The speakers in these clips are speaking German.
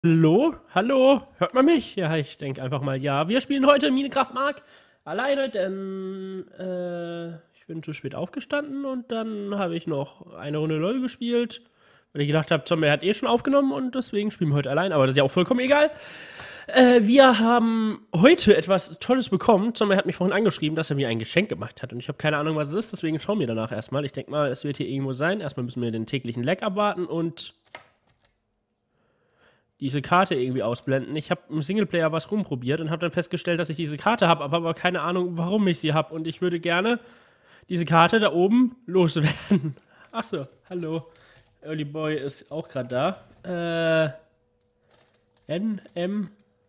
Hallo? Hallo? Hört man mich? Ja, ich denke einfach mal ja. Wir spielen heute Minecraft Mark alleine, denn ich bin zu spät aufgestanden und dann habe ich noch eine Runde LoL gespielt, weil ich gedacht habe, Zombie hat eh schon aufgenommen und deswegen spielen wir heute allein, aber das ist ja auch vollkommen egal. Wir haben heute etwas Tolles bekommen. Zombie hat mich vorhin angeschrieben, dass er mir ein Geschenk gemacht hat und ich habe keine Ahnung, was es ist, deswegen schauen wir danach erstmal. Ich denke mal, es wird hier irgendwo sein. Erstmal müssen wir den täglichen Lag abwarten und diese Karte irgendwie ausblenden. Ich habe im Singleplayer was rumprobiert und habe dann festgestellt, dass ich diese Karte habe, aber keine Ahnung, warum ich sie habe. Und ich würde gerne diese Karte da oben loswerden. Achso, hallo. Early Boy ist auch gerade da. N, M,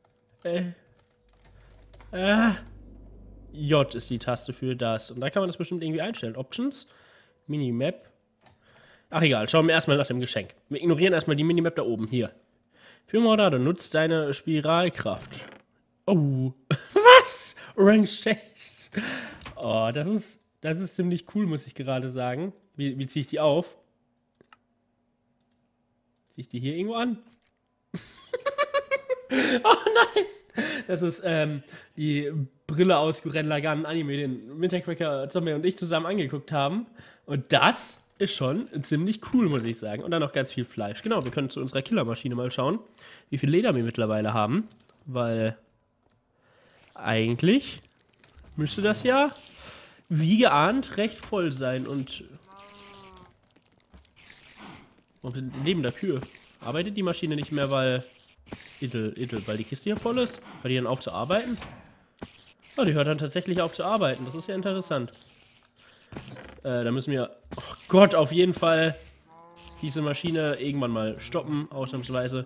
J ist die Taste für das. Und da kann man das bestimmt irgendwie einstellen. Options, Minimap. Ach egal, schauen wir erstmal nach dem Geschenk. Wir ignorieren erstmal die Minimap da oben. Hier. Für Mordado nutzt deine Spiralkraft. Oh. Was? Rank 6. Oh, das ist ziemlich cool, muss ich gerade sagen. Wie ziehe ich die auf? Ziehe ich die hier irgendwo an? Oh nein! Das ist die Brille aus Gurren Lagann Anime, den Wintercracker, Zombie und ich zusammen angeguckt haben. Und das ist schon ziemlich cool, muss ich sagen. Und dann noch ganz viel Fleisch. Genau, wir können zu unserer Killermaschine mal schauen, wie viel Leder wir mittlerweile haben. Weil eigentlich müsste das ja, wie geahnt, recht voll sein. Und wir leben dafür. Arbeitet die Maschine nicht mehr, weil weil die Kiste hier voll ist? Hört die dann auf zu arbeiten? Oh, die hört dann tatsächlich auf zu arbeiten. Das ist ja interessant. Da müssen wir, oh Gott, auf jeden Fall diese Maschine irgendwann mal stoppen, ausnahmsweise.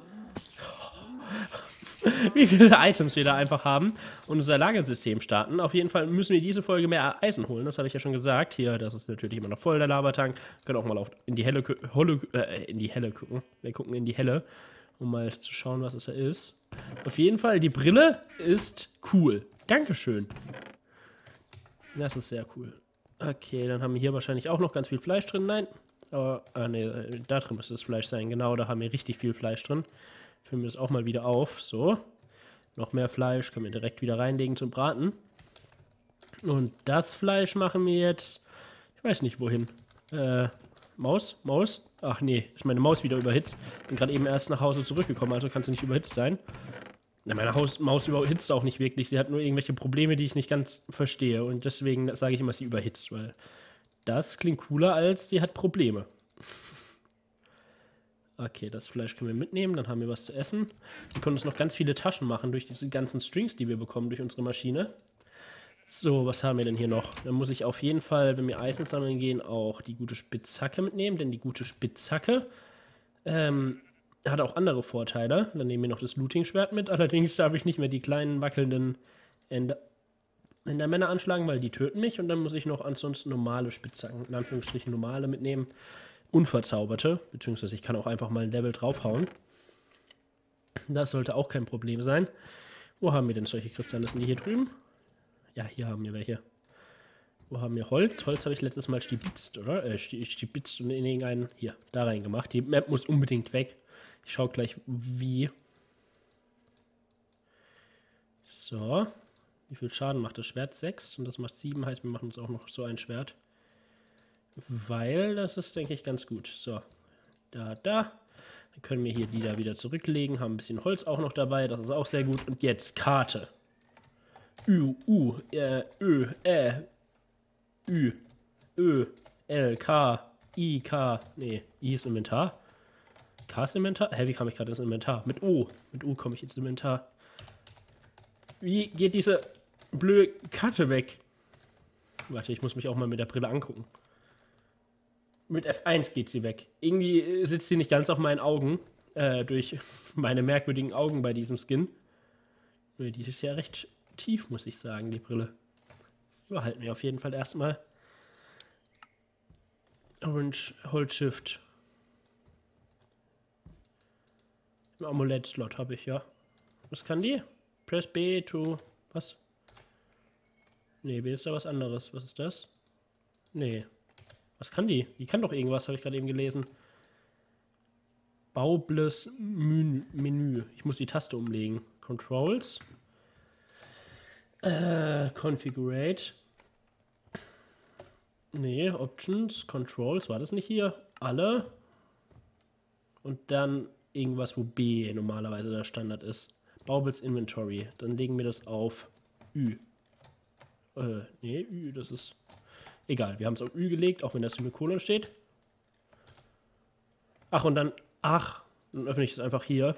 Wie viele Items wir da einfach haben und unser Lagersystem starten. Auf jeden Fall müssen wir diese Folge mehr Eisen holen, das habe ich ja schon gesagt. Hier, das ist natürlich immer noch voll, der Lavatank. Wir können auch mal in die Helle gucken. Wir gucken in die Helle, um mal zu schauen, was es da ist. Auf jeden Fall, die Brille ist cool. Dankeschön. Das ist sehr cool. Okay, dann haben wir hier wahrscheinlich auch noch ganz viel Fleisch drin. Nein. Aber, ne, da drin müsste das Fleisch sein. Genau, da haben wir richtig viel Fleisch drin. Füllen wir das auch mal wieder auf. So. Noch mehr Fleisch können wir direkt wieder reinlegen zum Braten. Und das Fleisch machen wir jetzt. Ich weiß nicht wohin. Maus? Maus? Ach nee, ist meine Maus wieder überhitzt. Bin gerade eben erst nach Hause zurückgekommen, also kann sie nicht überhitzt sein. Na, meine Maus überhitzt auch nicht wirklich. Sie hat nur irgendwelche Probleme, die ich nicht ganz verstehe. Und deswegen sage ich immer, sie überhitzt, weil das klingt cooler als sie hat Probleme. Okay, das Fleisch können wir mitnehmen, dann haben wir was zu essen. Wir können uns noch ganz viele Taschen machen durch diese ganzen Strings, die wir bekommen durch unsere Maschine. So, was haben wir denn hier noch? Dann muss ich auf jeden Fall, wenn wir Eisen sammeln gehen, auch die gute Spitzhacke mitnehmen, denn die gute Spitzhacke hat auch andere Vorteile. Dann nehmen wir noch das Looting-Schwert mit, allerdings darf ich nicht mehr die kleinen wackelnden Endermänner anschlagen, weil die töten mich. Und dann muss ich noch ansonsten normale Spitzhacken, in Anführungsstrichen normale mitnehmen. Unverzauberte, beziehungsweise ich kann auch einfach mal ein Level draufhauen. Das sollte auch kein Problem sein. Wo haben wir denn solche Kristalle? Sind die hier drüben? Ja, hier haben wir welche. Wo haben wir Holz? Holz habe ich letztes Mal stibitzt, oder? Stibitzt und in irgendeinen, hier, da reingemacht. Die Map muss unbedingt weg. Ich schaue gleich, wie. So. Wie viel Schaden macht das Schwert? 6 und das macht 7, heißt wir machen uns auch noch so ein Schwert. Weil das ist, denke ich, ganz gut. So, da. Dann können wir hier die da wieder zurücklegen, haben ein bisschen Holz auch noch dabei, das ist auch sehr gut. Und jetzt Karte. Ü, Ö, L, K, I, K. Nee, I ist Inventar. K ist Inventar? Hä, wie kam ich gerade ins Inventar? Mit O. Mit O komme ich ins Inventar. Wie geht diese blöde Karte weg? Warte, ich muss mich auch mal mit der Brille angucken. Mit F1 geht sie weg. Irgendwie sitzt sie nicht ganz auf meinen Augen. Durch meine merkwürdigen Augen bei diesem Skin. Die ist ja recht tief, muss ich sagen, die Brille. Behalten wir auf jeden Fall erstmal. Orange Hold Shift. Ein Amulett-Slot habe ich, ja. Was kann die? Press B to... Was? Nee, B ist da was anderes. Was ist das? Nee. Was kann die? Die kann doch irgendwas, habe ich gerade eben gelesen. Baubles Menü. Ich muss die Taste umlegen. Controls. Configurate. Nee, Options, Controls. War das nicht hier? Alle. Und dann irgendwas, wo B normalerweise der Standard ist. Baubles Inventory. Dann legen wir das auf Ü. Nee, Ü, das ist... Egal, wir haben es auf Ü gelegt, auch wenn das Semikolon steht. Dann öffne ich es einfach hier.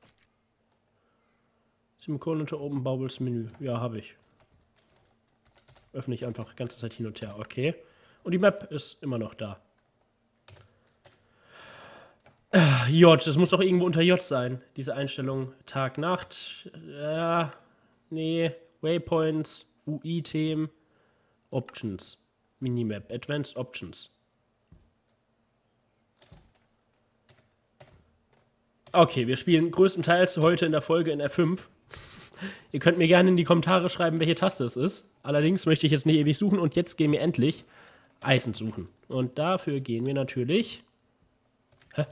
Semikolon unter oben, Baubles Menü. Ja, habe ich. Öffne ich einfach die ganze Zeit hin und her. Okay. Und die Map ist immer noch da. J, das muss doch irgendwo unter J sein. Diese Einstellung Tag, Nacht. Nee. Waypoints, UI-Themen, Options. Minimap, Advanced Options. Okay, wir spielen größtenteils heute in der Folge in F5. Ihr könnt mir gerne in die Kommentare schreiben, welche Taste es ist. Allerdings möchte ich jetzt nicht ewig suchen und jetzt gehen wir endlich Eisen suchen. Und dafür gehen wir natürlich... Hä?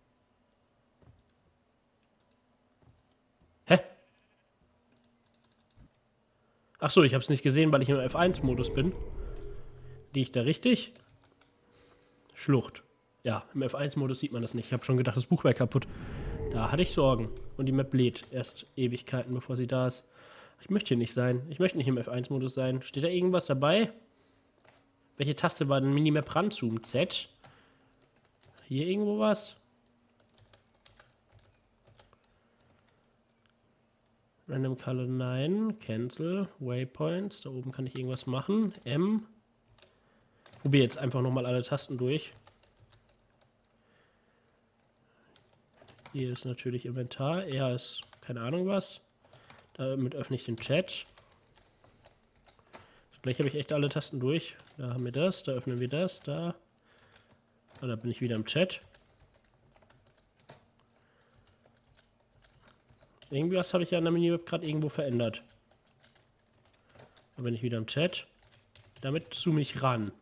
Achso, ich habe es nicht gesehen, weil ich im F1-Modus bin. Liege ich da richtig? Schlucht. Ja, im F1-Modus sieht man das nicht. Ich habe schon gedacht, das Buch wäre kaputt. Da hatte ich Sorgen. Und die Map lädt erst Ewigkeiten, bevor sie da ist. Ich möchte hier nicht sein. Ich möchte nicht im F1-Modus sein. Steht da irgendwas dabei? Welche Taste war denn Minimap ranzoomen? Z? Hier irgendwo was? Random Color 9, Cancel, Waypoints, da oben kann ich irgendwas machen. M. Probiere jetzt einfach nochmal alle Tasten durch. Hier ist natürlich Inventar, R ist keine Ahnung was. Damit öffne ich den Chat. Gleich habe ich echt alle Tasten durch. Da haben wir das, da öffnen wir das, da. Da bin ich wieder im Chat. Irgendwas habe ich ja in der Menü gerade irgendwo verändert. Da bin ich wieder im Chat. Damit zoome ich ran.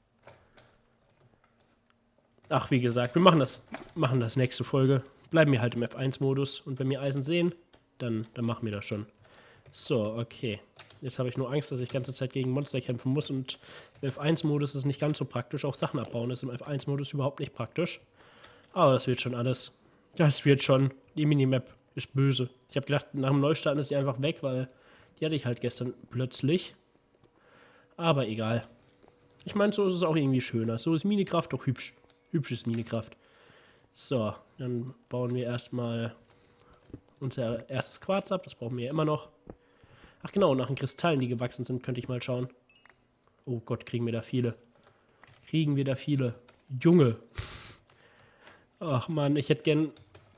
Ach, wie gesagt, wir machen das nächste Folge. Bleiben wir halt im F1-Modus. Und wenn wir Eisen sehen, dann machen wir das schon. So, okay. Jetzt habe ich nur Angst, dass ich die ganze Zeit gegen Monster kämpfen muss. Und im F1-Modus ist es nicht ganz so praktisch. Auch Sachen abbauen ist im F1-Modus überhaupt nicht praktisch. Aber das wird schon alles. Das wird schon. Die Minimap ist böse. Ich habe gedacht, nach dem Neustarten ist sie einfach weg, weil die hatte ich halt gestern plötzlich. Aber egal. Ich meine, so ist es auch irgendwie schöner. So ist Minecraft doch hübsch. Hübsches Minecraft. So, dann bauen wir erstmal unser erstes Quarz ab. Das brauchen wir ja immer noch. Ach genau, nach den Kristallen, die gewachsen sind, könnte ich mal schauen. Oh Gott, kriegen wir da viele. Kriegen wir da viele. Junge. Ach man, ich hätte gern...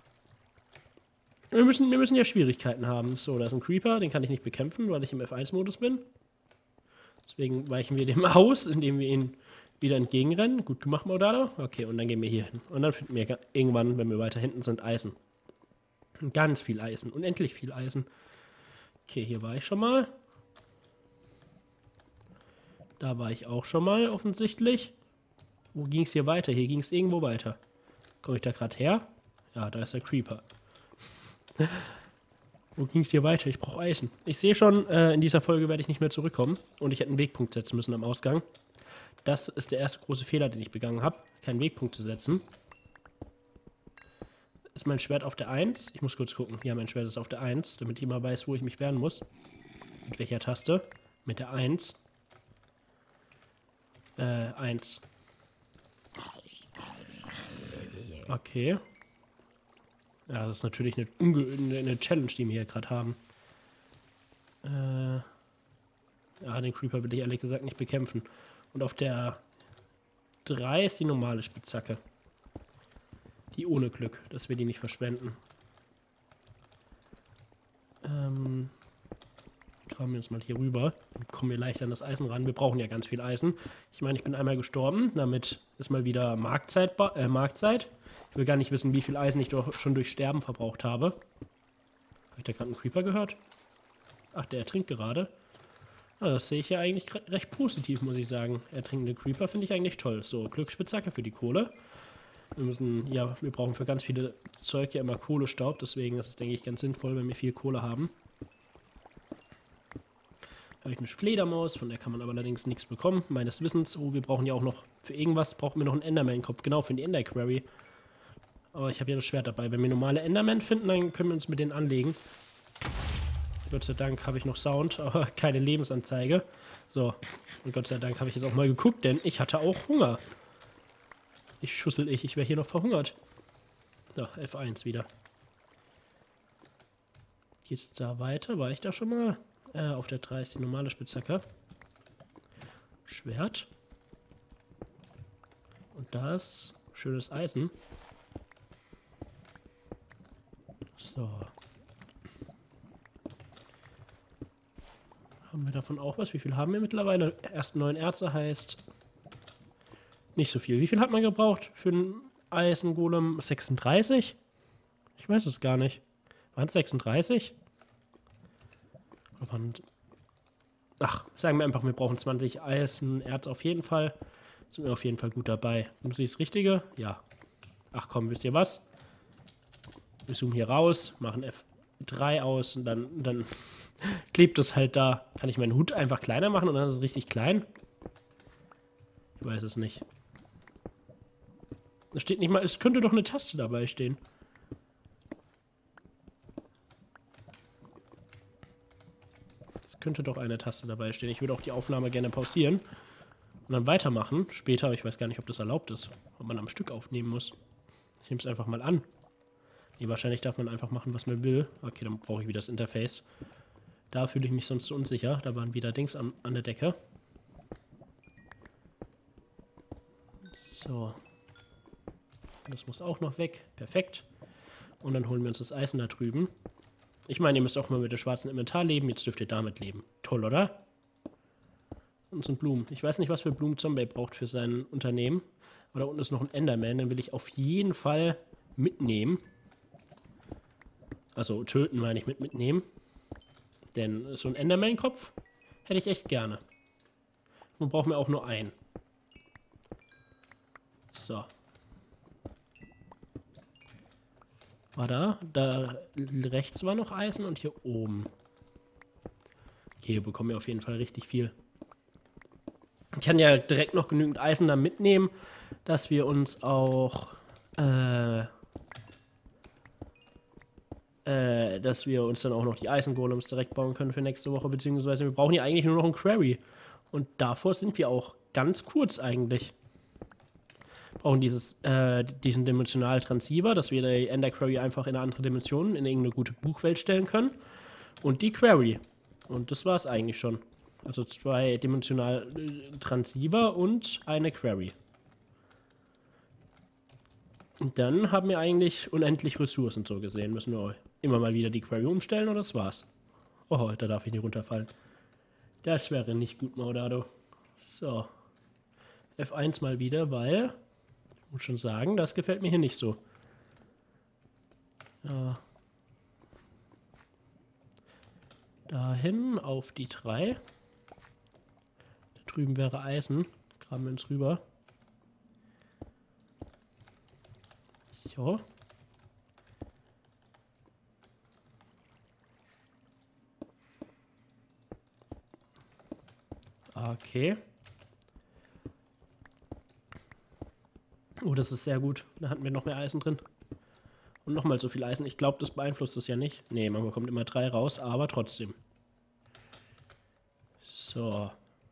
Wir müssen ja Schwierigkeiten haben. So, da ist ein Creeper, den kann ich nicht bekämpfen, weil ich im F1-Modus bin. Deswegen weichen wir dem aus, indem wir ihn wieder entgegenrennen. Gut gemacht, Maudado. Okay, und dann gehen wir hier hin. Und dann finden wir irgendwann, wenn wir weiter hinten sind, Eisen. Ganz viel Eisen. Unendlich viel Eisen. Okay, hier war ich schon mal. Da war ich auch schon mal, offensichtlich. Wo ging es hier weiter? Hier ging es irgendwo weiter. Komme ich da gerade her? Ja, da ist der Creeper. Wo ging es hier weiter? Ich brauche Eisen. Ich sehe schon, in dieser Folge werde ich nicht mehr zurückkommen. Und ich hätte einen Wegpunkt setzen müssen am Ausgang. Das ist der erste große Fehler, den ich begangen habe. Keinen Wegpunkt zu setzen. Ist mein Schwert auf der 1? Ich muss kurz gucken. Ja, mein Schwert ist auf der 1, damit ich immer weiß, wo ich mich wehren muss. Mit welcher Taste? Mit der 1. 1. Okay. Ja, das ist natürlich eine Challenge, die wir hier gerade haben. Ja, den Creeper will ich ehrlich gesagt nicht bekämpfen. Und auf der 3 ist die normale Spitzhacke. Die ohne Glück, dass wir die nicht verschwenden. Kramen wir uns mal hier rüber. Dann kommen wir leicht an das Eisen ran. Wir brauchen ja ganz viel Eisen. Ich meine, ich bin einmal gestorben. Damit ist mal wieder Marktzeit. Ich will gar nicht wissen, wie viel Eisen ich schon durch Sterben verbraucht habe. Habe ich da gerade einen Creeper gehört? Ach, der ertrinkt gerade. Ah, das sehe ich ja eigentlich recht positiv, muss ich sagen. Ertrinkende Creeper finde ich eigentlich toll. So, Glücksspitzhacke für die Kohle. Wir brauchen für ganz viele Zeug ja immer Kohlestaub, deswegen ist es, denke ich, ganz sinnvoll, wenn wir viel Kohle haben. Da habe ich eine Fledermaus, von der kann man aber allerdings nichts bekommen, meines Wissens. Oh, wir brauchen ja auch noch, für irgendwas brauchen wir noch einen Enderman-Kopf, genau, für die Ender Quarry. Aber ich habe ja das Schwert dabei. Wenn wir normale Endermen finden, dann können wir uns mit denen anlegen. Gott sei Dank habe ich noch Sound, aber keine Lebensanzeige. So, und Gott sei Dank habe ich jetzt auch mal geguckt, denn ich hatte auch Hunger. Ich wäre hier noch verhungert. So, F1 wieder. Geht's da weiter? War ich da schon mal? Auf der 3 ist die normale Spitzhacke. Schwert. Und da ist schönes Eisen. So. Haben wir davon auch was? Wie viel haben wir mittlerweile? Erst 9 Erze heißt nicht so viel. Wie viel hat man gebraucht für einen Eisengolem? 36? Ich weiß es gar nicht. Waren es 36? Ach, sagen wir einfach, wir brauchen 20 Eisenerz auf jeden Fall. Sind wir auf jeden Fall gut dabei. Muss ich das Richtige? Ja. Ach komm, wisst ihr was? Wir zoomen hier raus, machen F3 aus und dann klebt es halt da. Kann ich meinen Hut einfach kleiner machen und dann ist es richtig klein? Ich weiß es nicht. Da steht nicht mal, es könnte doch eine Taste dabei stehen. Es könnte doch eine Taste dabei stehen. Ich würde auch die Aufnahme gerne pausieren und dann weitermachen. Später, aber ich weiß gar nicht, ob das erlaubt ist. Ob man am Stück aufnehmen muss. Ich nehme es einfach mal an. Nee, wahrscheinlich darf man einfach machen, was man will. Okay, dann brauche ich wieder das Interface. Da fühle ich mich sonst so unsicher. Da waren wieder Dings an der Decke. So. Das muss auch noch weg. Perfekt. Und dann holen wir uns das Eisen da drüben. Ich meine, ihr müsst auch mal mit dem schwarzen Inventar leben. Jetzt dürft ihr damit leben. Toll, oder? Und so ein Blumen. Ich weiß nicht, was für Blumen Zombie braucht für sein Unternehmen. Aber da unten ist noch ein Enderman. Den will ich auf jeden Fall mitnehmen. Also töten meine ich mitnehmen. Denn so ein Enderman-Kopf hätte ich echt gerne. Man braucht mir auch nur einen. So. War da? Da rechts war noch Eisen und hier oben. Okay, hier bekommen wir auf jeden Fall richtig viel. Ich kann ja direkt noch genügend Eisen da mitnehmen, dass wir uns auch dass wir uns dann auch noch die Eisengolems direkt bauen können für nächste Woche, beziehungsweise wir brauchen hier eigentlich nur noch einen Quarry. Und davor sind wir auch ganz kurz eigentlich. Wir brauchen diesen dimensionalen Transceiver, dass wir die Ender Quarry einfach in eine andere Dimension, in irgendeine gute Buchwelt stellen können. Und die Quarry. Und das war es eigentlich schon. Also 2 dimensional Transceiver und eine Quarry. Und dann haben wir eigentlich unendlich Ressourcen so gesehen. Müssen wir immer mal wieder die Quarry umstellen und das war's. Oh, da darf ich nicht runterfallen. Das wäre nicht gut, Maudado. So. F1 mal wieder, weil, ich muss schon sagen, das gefällt mir hier nicht so. Ja. Dahin auf die 3. Da drüben wäre Eisen. Graben wir uns rüber. So. Okay. Oh, das ist sehr gut. Da hatten wir noch mehr Eisen drin. Und nochmal so viel Eisen. Ich glaube, das beeinflusst das ja nicht. Nee, man bekommt immer 3 raus, aber trotzdem. So.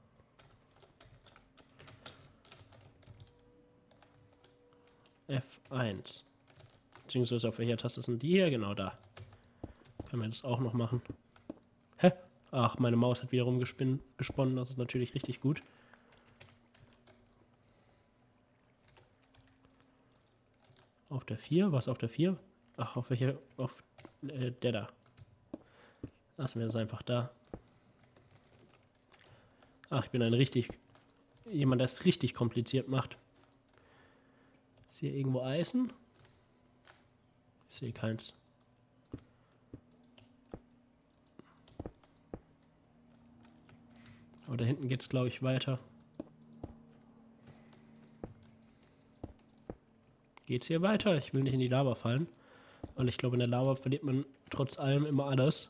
F1. Beziehungsweise auf welcher Taste sind die hier? Genau da. Können wir das auch noch machen. Hä? Ach, meine Maus hat wiederum gesponnen. Das ist natürlich richtig gut. Auf der 4? Was auf der 4? Ach, auf welcher? Auf der da. Lassen wir das einfach da. Ach, ich bin jemand, der es richtig kompliziert macht. Ist hier irgendwo Eisen? Ich sehe keins. Aber da hinten geht es, glaube ich, weiter. Geht's hier weiter? Ich will nicht in die Lava fallen. Weil ich glaube, in der Lava verliert man trotz allem immer alles.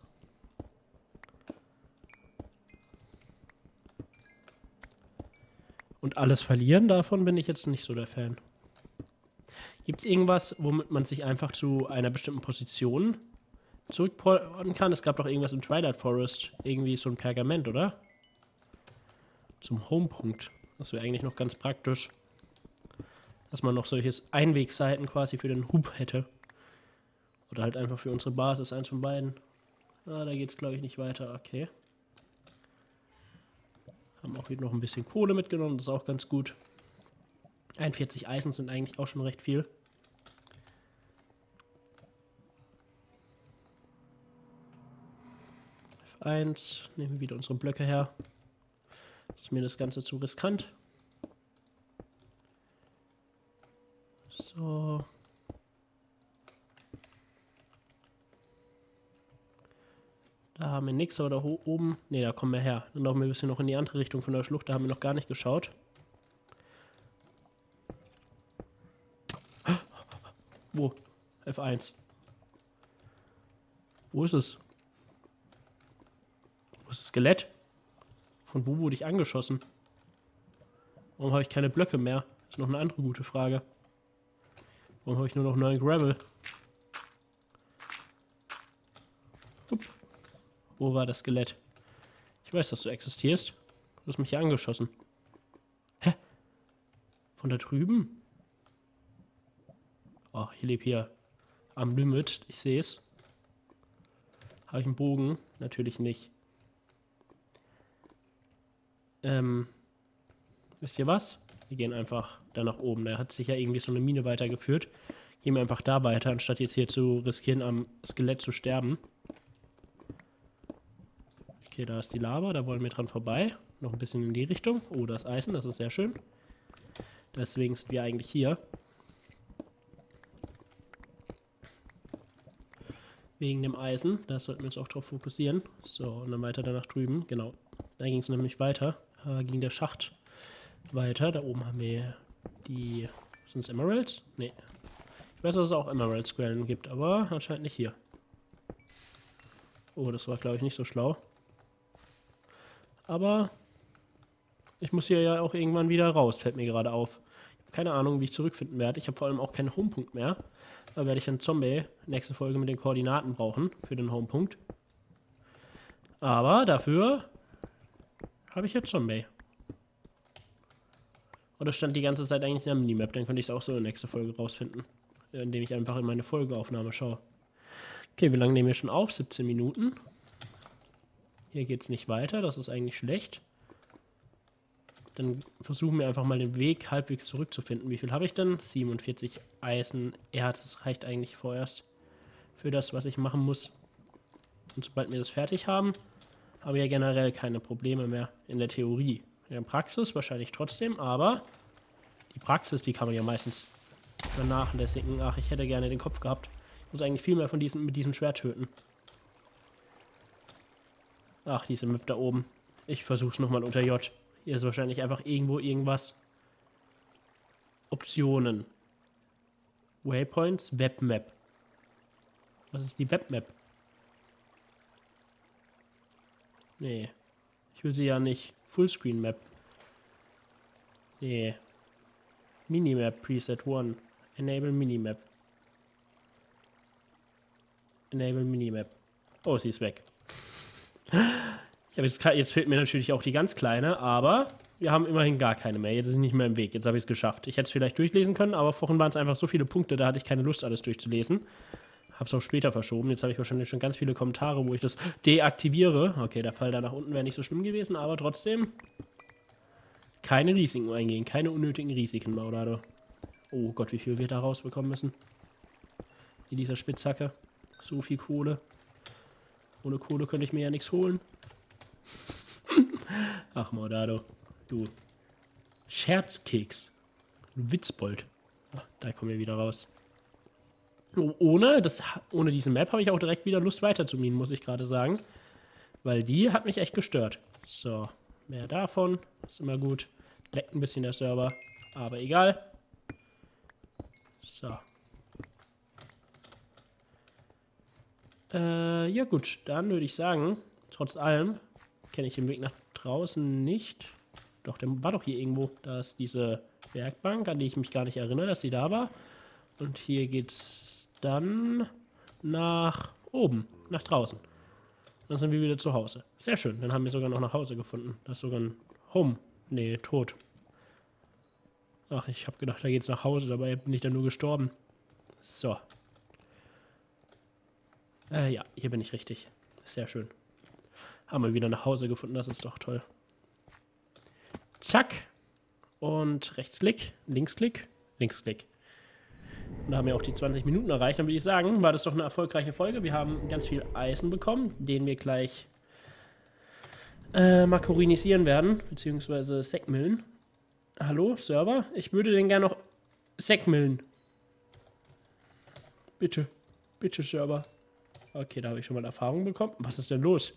Und alles verlieren, davon bin ich jetzt nicht so der Fan. Gibt es irgendwas, womit man sich einfach zu einer bestimmten Position zurückporten kann? Es gab doch irgendwas im Twilight Forest. Irgendwie so ein Pergament, oder? Zum Homepunkt. Das wäre eigentlich noch ganz praktisch. Dass man noch solches Einwegseiten quasi für den Hub hätte. Oder halt einfach für unsere Basis, eins von beiden. Ah, da geht es glaube ich nicht weiter. Okay. Haben auch wieder noch ein bisschen Kohle mitgenommen, das ist auch ganz gut. 41 Eisen sind eigentlich auch schon recht viel. F1, nehmen wir wieder unsere Blöcke her. Das ist mir das Ganze zu riskant. So. Da haben wir nichts, aber da oben. Ne, da kommen wir her. Dann laufen wir ein bisschen noch in die andere Richtung von der Schlucht. Da haben wir noch gar nicht geschaut. Wo? F1. Wo ist es? Wo ist das Skelett? Von wo wurde ich angeschossen? Warum habe ich keine Blöcke mehr? Das ist noch eine andere gute Frage. Warum habe ich nur noch 9 Gravel? Upp. Wo war das Skelett? Ich weiß, dass du existierst. Du hast mich hier angeschossen. Hä? Von da drüben? Oh, ich lebe hier am Limit. Ich sehe es. Habe ich einen Bogen? Natürlich nicht. Wisst ihr was? Wir gehen einfach da nach oben. Da hat sich ja irgendwie so eine Mine weitergeführt. Gehen wir einfach da weiter, anstatt jetzt hier zu riskieren, am Skelett zu sterben. Okay, da ist die Lava, da wollen wir dran vorbei. Noch ein bisschen in die Richtung. Oh, das Eisen, das ist sehr schön. Deswegen sind wir eigentlich hier. Wegen dem Eisen, da sollten wir uns auch drauf fokussieren. So, und dann weiter da nach drüben. Genau, da ging es nämlich weiter. Da ging der Schacht weiter. Da oben haben wir die... Sind es Emeralds? Nee. Ich weiß, dass es auch Emerald-Quellen gibt, aber anscheinend nicht hier. Oh, das war, glaube ich, nicht so schlau. Aber ich muss hier ja auch irgendwann wieder raus, fällt mir gerade auf. Ich habe keine Ahnung, wie ich zurückfinden werde. Ich habe vor allem auch keinen Homepunkt mehr. Da werde ich einen Zombie nächste Folge mit den Koordinaten brauchen für den Homepunkt. Aber dafür habe ich jetzt Zombie. Oder stand die ganze Zeit eigentlich in der Minimap, dann könnte ich es auch so in der nächsten Folge rausfinden. Indem ich einfach in meine Folgeaufnahme schaue. Okay, wie lange nehmen wir schon auf? 17 Minuten. Hier geht es nicht weiter, das ist eigentlich schlecht. Dann versuchen wir einfach mal den Weg halbwegs zurückzufinden. Wie viel habe ich denn? 47 Eisenerz, das reicht eigentlich vorerst für das, was ich machen muss. Und sobald wir das fertig haben, haben wir ja generell keine Probleme mehr in der Theorie. In der Praxis wahrscheinlich trotzdem, aber die Praxis, die kann man ja meistens vernachlässigen. Ach, ich hätte gerne den Kopf gehabt. Ich muss eigentlich viel mehr von mit diesem Schwert töten. Ach, diese Map da oben. Ich versuche es nochmal unter J. Hier ist wahrscheinlich einfach irgendwo irgendwas. Optionen. Waypoints, Webmap. Was ist die Webmap? Nee. Ich will sie ja nicht. Fullscreen Map. Nee. Minimap Preset 1. Enable Minimap. Enable Minimap. Oh, sie ist weg. Ich habe jetzt fehlt mir natürlich auch die ganz kleine, aber wir haben immerhin gar keine mehr. Jetzt ist sie nicht mehr im Weg. Jetzt habe ich es geschafft. Ich hätte es vielleicht durchlesen können, aber vorhin waren es einfach so viele Punkte, da hatte ich keine Lust, alles durchzulesen. Habe es auch später verschoben. Jetzt habe ich wahrscheinlich schon ganz viele Kommentare, wo ich das deaktiviere. Okay, der Fall da nach unten wäre nicht so schlimm gewesen, aber trotzdem keine Risiken eingehen. Keine unnötigen Risiken, Maurado. Oh Gott, wie viel wir da rausbekommen müssen. In dieser Spitzhacke. So viel Kohle. Ohne Kohle könnte ich mir ja nichts holen. Ach, Maudado. Du Scherzkeks. Du Witzbold. Ach, da kommen wir wieder raus. Ohne diese Map habe ich auch direkt wieder Lust weiter zu minen, muss ich gerade sagen. Weil die hat mich echt gestört. So, mehr davon. Ist immer gut. Leckt ein bisschen der Server. Aber egal. So. Ja gut, dann würde ich sagen, trotz allem kenne ich den Weg nach draußen nicht. Doch, der war doch hier irgendwo. Da ist diese Werkbank, an die ich mich gar nicht erinnere, dass sie da war. Und hier geht's dann nach oben, nach draußen. Dann sind wir wieder zu Hause. Sehr schön, dann haben wir sogar noch nach Hause gefunden. Das ist sogar ein Home. Nee, tot. Ach, ich habe gedacht, da geht's nach Hause, dabei bin ich dann nur gestorben. So. Ja, hier bin ich richtig. Sehr schön. Haben wir wieder nach Hause gefunden, das ist doch toll. Zack. Und Rechtsklick, Linksklick, Linksklick. Und da haben wir auch die 20 Minuten erreicht. Dann würde ich sagen, war das doch eine erfolgreiche Folge. Wir haben ganz viel Eisen bekommen, den wir gleich markorinisieren werden, beziehungsweise Säckmillen. Hallo, Server? Ich würde den gerne noch Säckmillen. Bitte. Bitte, Server. Okay, da habe ich schon mal Erfahrung bekommen. Was ist denn los?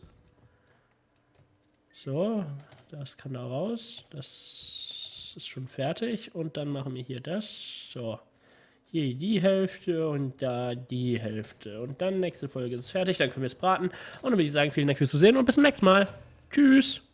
So, das kann da raus. Das ist schon fertig. Und dann machen wir hier das. So. Hier die Hälfte und da die Hälfte. Und dann nächste Folge ist es fertig. Dann können wir es braten. Und dann würde ich sagen, vielen Dank fürs Zusehen und bis zum nächsten Mal. Tschüss.